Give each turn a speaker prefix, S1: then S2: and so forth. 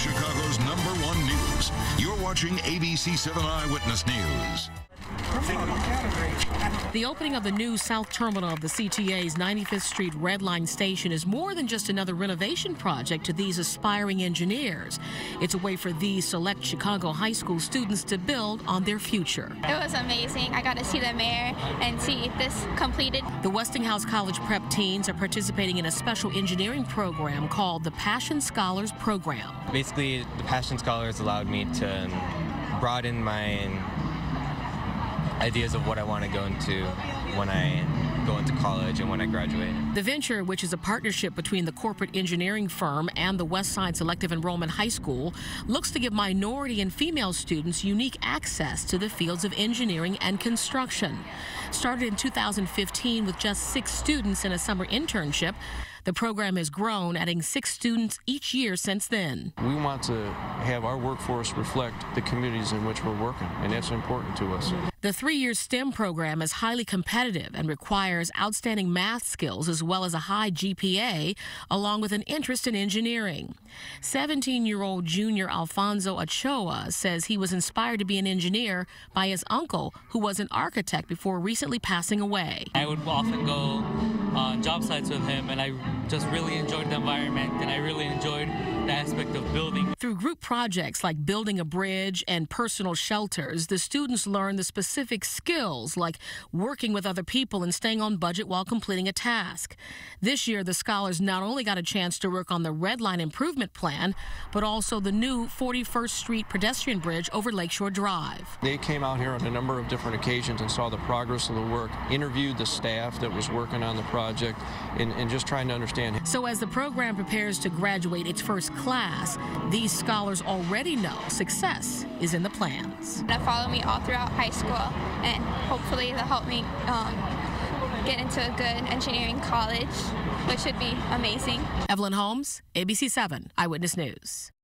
S1: Chicago's #1 news. You're watching ABC 7 Eyewitness News.
S2: The opening of the new south terminal of the CTA's 95th Street Red Line station is more than just another renovation project to these aspiring engineers. It's a way for these select Chicago high school students to build on their future.
S3: It was amazing. I got to see the mayor and see this completed.
S2: The Westinghouse College prep teens are participating in a special engineering program called the Passion Scholars Program.
S4: Basically, the Passion Scholars allowed me to broaden my ideas of what I want to go into when I go into college and when I graduate.
S2: The venture, which is a partnership between the corporate engineering firm and the Westside Selective Enrollment High School, looks to give minority and female students unique access to the fields of engineering and construction. Started in 2015 with just 6 students in a summer internship, the program has grown, adding 6 students each year since then.
S5: We want to have our workforce reflect the communities in which we're working, and that's important to us.
S2: The 3-year STEM program is highly competitive and requires outstanding math skills as well as a high GPA, along with an interest in engineering. 17-year-old junior Alfonso Ochoa says he was inspired to be an engineer by his uncle, who was an architect before recently passing away.
S6: I would often go on job sites with him, and I just really enjoyed the environment, and I really enjoyed the aspect of building.
S2: Through group projects like building a bridge and personal shelters, the students learn the specific skills like working with other people and staying on budget while completing a task. This year, the scholars not only got a chance to work on the Red Line improvement plan, but also the new 41st Street pedestrian bridge over Lakeshore Drive.
S5: They came out here on a number of different occasions and saw the progress of the work, interviewed the staff that was working on the project, and just trying to understand.
S2: So as the program prepares to graduate its first class, these scholars already know success is in the plans.
S3: They'll follow me all throughout high school, and hopefully they'll help me get into a good engineering college, which should be amazing.
S2: Evelyn Holmes, ABC 7 Eyewitness News.